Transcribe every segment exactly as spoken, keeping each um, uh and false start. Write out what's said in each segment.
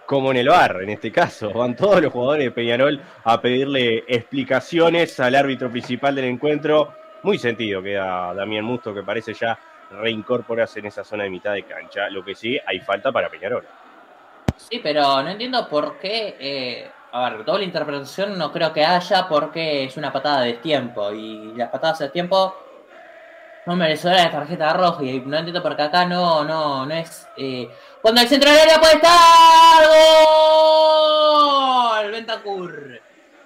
como en el V A R, en este caso. Van todos los jugadores de Peñarol a pedirle explicaciones al árbitro principal del encuentro. Muy sentido queda Damián Musto, que parece ya reincorporarse en esa zona de mitad de cancha. Lo que sí, hay falta para Peñarol. Sí, pero no entiendo por qué. Eh, a ver, doble interpretación no creo que haya porque es una patada de tiempo. Y las patadas de tiempo no merecedoras de tarjeta roja. Y no entiendo por qué acá no, no, no es. Eh, cuando el centro del área puede estar. ¡Gol! Bentancur.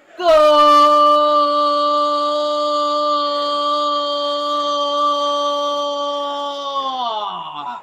¡Gol!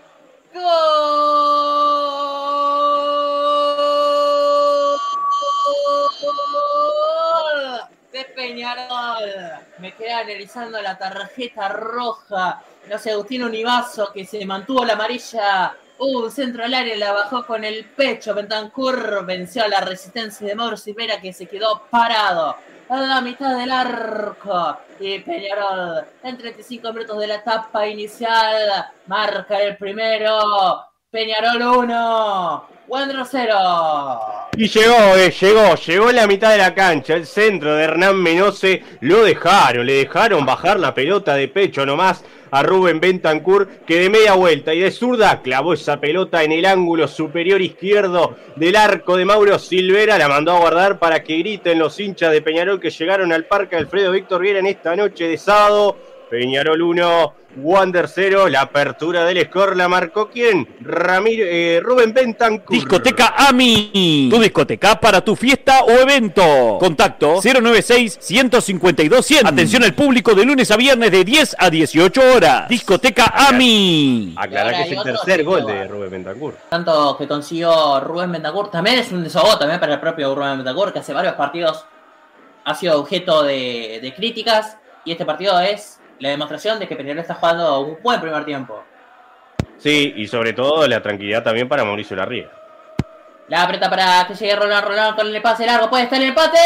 ¡Gol! De Peñarol. Me quedé analizando la tarjeta roja. No sé, Agustín Univaso, que se mantuvo la amarilla. Uh, un centro al área, la bajó con el pecho. Bentancur venció a la resistencia de Mauro Silvera, que se quedó parado a la mitad del arco. Y Peñarol, en treinta y cinco minutos de la etapa inicial, marca el primero. Peñarol uno, Wanderers cero. Y llegó, eh, llegó, llegó en la mitad de la cancha, el centro de Hernán Menose, lo dejaron, le dejaron bajar la pelota de pecho nomás a Rubén Bentancur, que de media vuelta y de zurda clavó esa pelota en el ángulo superior izquierdo del arco de Mauro Silvera, la mandó a guardar para que griten los hinchas de Peñarol que llegaron al Parque Alfredo Víctor Viera en esta noche de sábado. Peñarol uno, Wander cero, la apertura del score la marcó ¿quién? Ramiro, eh, Rubén Bentancur. Discoteca AMI, tu discoteca para tu fiesta o evento. Contacto cero noventa y seis, ciento cincuenta y dos, cien. Atención al público de lunes a viernes de diez a dieciocho horas. Discoteca AMI. Aclará que es el tercer gol de Rubén Bentancur. Tanto que consiguió Rubén Bentancur, también es un desahogo también para el propio Rubén Bentancur, que hace varios partidos ha sido objeto de, de críticas, y este partido es la demostración de que Peñarol está jugando un buen primer tiempo. Sí, y sobre todo la tranquilidad también para Mauricio Larriera. La aprieta para que llegue Roland, Roland con el pase largo, puede estar el empate.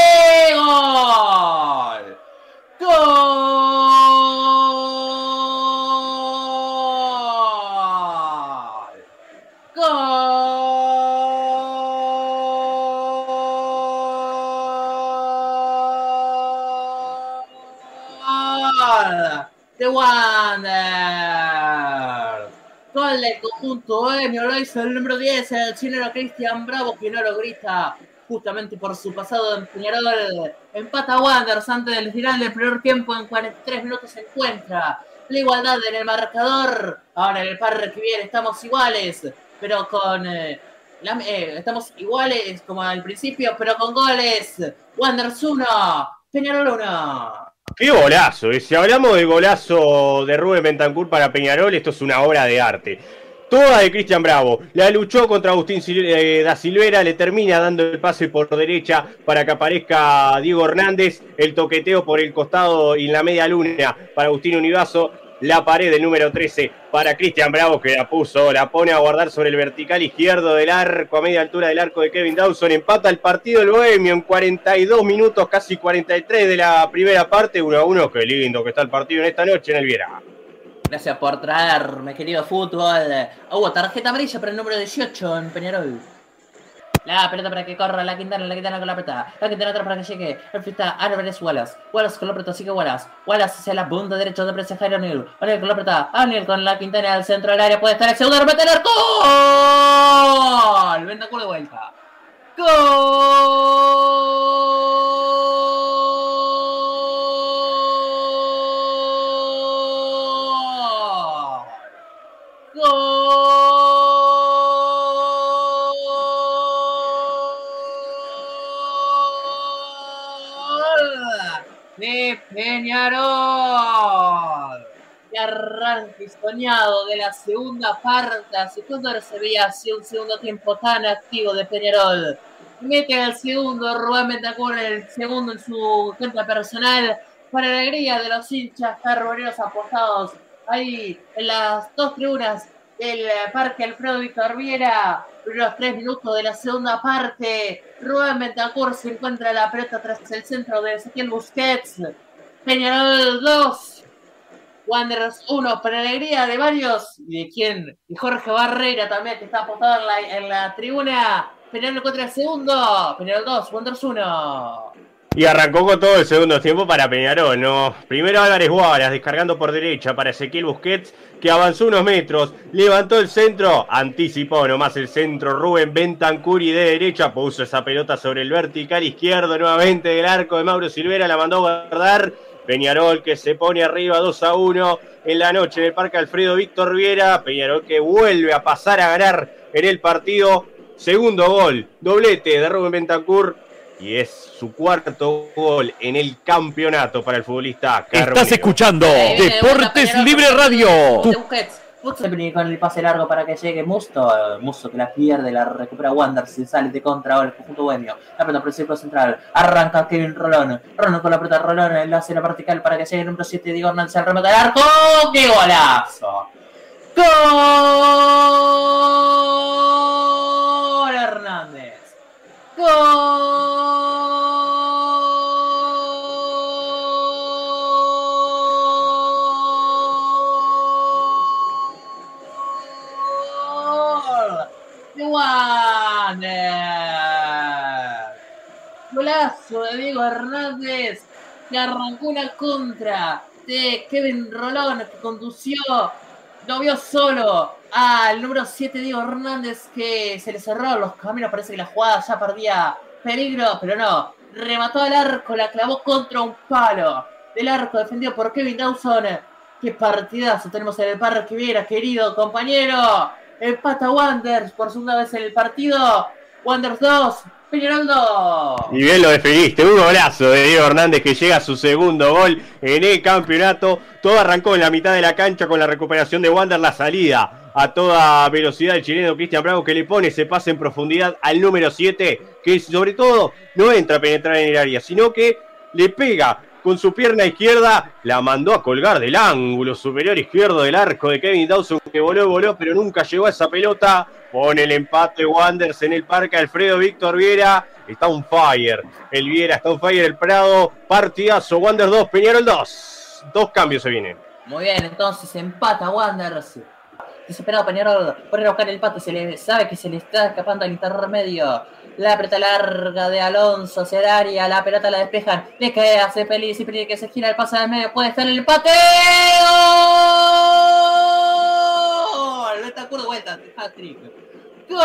¡Gol! ¡Gol! ¡Gol! The Wander. Gol del conjunto bohemio, lo hizo el número diez, el chileno Cristian Bravo, que no lo grita justamente por su pasado en Peñarol. Empata Wanderers antes del final del primer tiempo, en cuarenta y tres minutos se encuentra la igualdad en el marcador. Ahora en el par que viene estamos iguales, pero con eh, la, eh, estamos iguales como al principio, pero con goles. Wanderers uno, Peñarol uno. ¡Qué golazo! Si hablamos de golazo de Rubén Bentancur para Peñarol, esto es una obra de arte. Toda de Cristian Bravo. La luchó contra Agustín eh, da Silvera, le termina dando el pase por derecha para que aparezca Diego Hernández. El toqueteo por el costado y en la media luna para Agustín Univaso. La pared del número trece para Cristian Bravo, que la puso, la pone a guardar sobre el vertical izquierdo del arco, a media altura del arco de Kevin Dawson. Empata el partido el bohemio en cuarenta y dos minutos, casi cuarenta y tres de la primera parte. uno a uno, qué lindo que está el partido en esta noche en el Viera. Gracias por traerme, querido fútbol. Hubo tarjeta amarilla para el número dieciocho en Peñarol. La pelota para que corra la Quintana, la Quintana con la pelota. La Quintana atrás para que llegue. El frita Álvarez Wallace. Wallace con la pelota, sigue Wallace. Wallace hacia la punta derecha de presa Jairo O'Neal. O'Neal con la pelota. O'Neal con la Quintana al centro del área. Puede estar el segundo remate al arco. ¡Gol! Bentancur de vuelta. ¡Gol! ¡Gol! De Peñarol. Y arranque soñado de la segunda parte. Hace cuánto no se veía así un segundo tiempo tan activo de Peñarol. Mete el segundo Rubén Bentancur, el segundo en su cuenta personal, para alegría de los hinchas carboneros apostados ahí en las dos tribunas del Parque Alfredo Víctor Viera. Los tres minutos de la segunda parte, Rubén Bentancur se encuentra la pelota tras el centro de Ezequiel Busquets. Peñarol dos, Wanderers uno, para alegría de varios y de quien, y Jorge Barreira también, que está apostado en la, en la tribuna. Peñarol contra el segundo. Peñarol dos, Wanderers uno. Y arrancó con todo el segundo tiempo para Peñarol, ¿no? Primero Álvarez Guaras descargando por derecha para Ezequiel Busquets, que avanzó unos metros, levantó el centro, anticipó nomás el centro Rubén Bentancur y de derecha puso esa pelota sobre el vertical izquierdo nuevamente del arco de Mauro Silvera, la mandó a guardar. Peñarol que se pone arriba dos a uno en la noche en el Parque Alfredo Víctor Viera. Peñarol que vuelve a pasar a ganar en el partido. Segundo gol, doblete de Rubén Bentancur. Y es su cuarto gol en el campeonato para el futbolista Carmelo. Estás escuchando Deportes Libre Radio. Musto con el pase largo para que llegue Musto. Musto que la pierde, la recupera Wanderers y sale de contra ahora el conjunto bohemio. La pelota por el círculo central. Arranca Kevin Rolón. Rolón con la pelota Rolón. Enlace la vertical para que llegue el número siete. Diego Hernández al remate al arco. ¡Qué golazo! ¡Gol! Hernández. ¡Gol! Golazo de Diego Hernández que arrancó una contra de Kevin Rolón que condució, lo vio solo al número siete Diego Hernández que se le cerraron los caminos, parece que la jugada ya perdía peligro, pero no, remató al arco, la clavó contra un palo del arco defendido por Kevin Dawson. Qué partidazo tenemos en el Parque Viera, querido compañero. Empata Wanderers por segunda vez en el partido. Wanderers dos, Peñarol dos. Y bien lo definiste, un golazo de Diego Hernández que llega a su segundo gol en el campeonato. Todo arrancó en la mitad de la cancha con la recuperación de Wanderers, la salida a toda velocidad del chileno Cristian Bravo que le pone ese pase en profundidad al número siete, que sobre todo no entra a penetrar en el área, sino que le pega con su pierna izquierda, la mandó a colgar del ángulo superior izquierdo del arco de Kevin Dawson, que voló, voló, pero nunca llegó a esa pelota. Pone el empate Wanderers en el Parque Alfredo Víctor Viera. Está on fire el Viera, está on fire el Prado. Partidazo, Wanderers dos, Peñarol dos. Dos cambios se vienen. Muy bien, entonces empata Wanderers. Desesperado Peñarol por ir a buscar el empate, se le sabe que se le está escapando al intermedio. La pelota larga de Alonso hacia el área, la pelota la despejan, le cae a Cepelli, Cepelli que se gira el pase del medio, puede estar el empate. ¡Gol! Bentancur de vuelta, hat-trick. ¡Gol!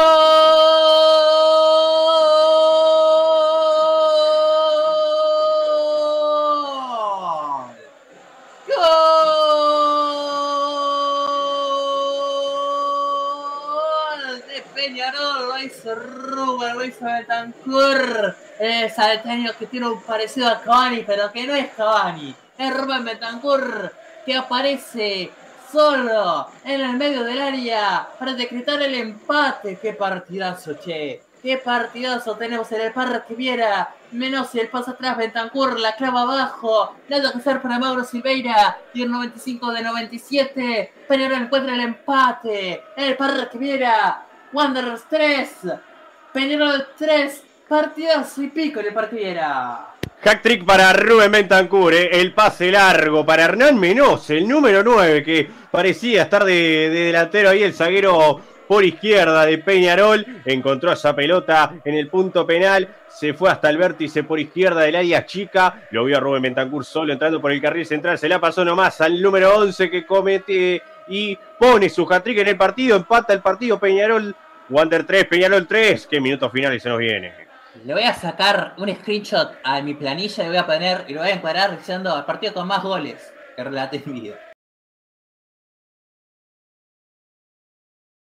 Peñarol, lo hizo Rubén, lo hizo Bentancur, el salteño que tiene un parecido a Cavani, pero que no es Cavani, es Rubén Bentancur, que aparece solo en el medio del área para decretar el empate. ¡Qué partidazo, che! ¡Qué partidazo tenemos en el Parque Viera! Menos el pase atrás, Bentancur, la clava abajo, nada que hacer para Mauro Silveira, y el noventa y cinco de noventa y siete, Peñarol encuentra el empate en el Parque Viera. Wanderers tres, Peñarol tres, partidazo y pico en el Parque Viera. Hat-trick para Rubén Bentancur, ¿eh? El pase largo para Hernán Menos, el número nueve, que parecía estar de, de delantero ahí, el zaguero por izquierda de Peñarol. Encontró esa pelota en el punto penal, se fue hasta el vértice por izquierda del área chica. Lo vio a Rubén Bentancur solo entrando por el carril central, se la pasó nomás al número once que comete y pone su hat-trick en el partido. Empata el partido Peñarol. Wander tres, Peñarol tres. Qué minutos finales se nos viene. Le voy a sacar un screenshot a mi planilla y voy a poner y lo voy a encuadrar diciendo el partido con más goles que relaté en video.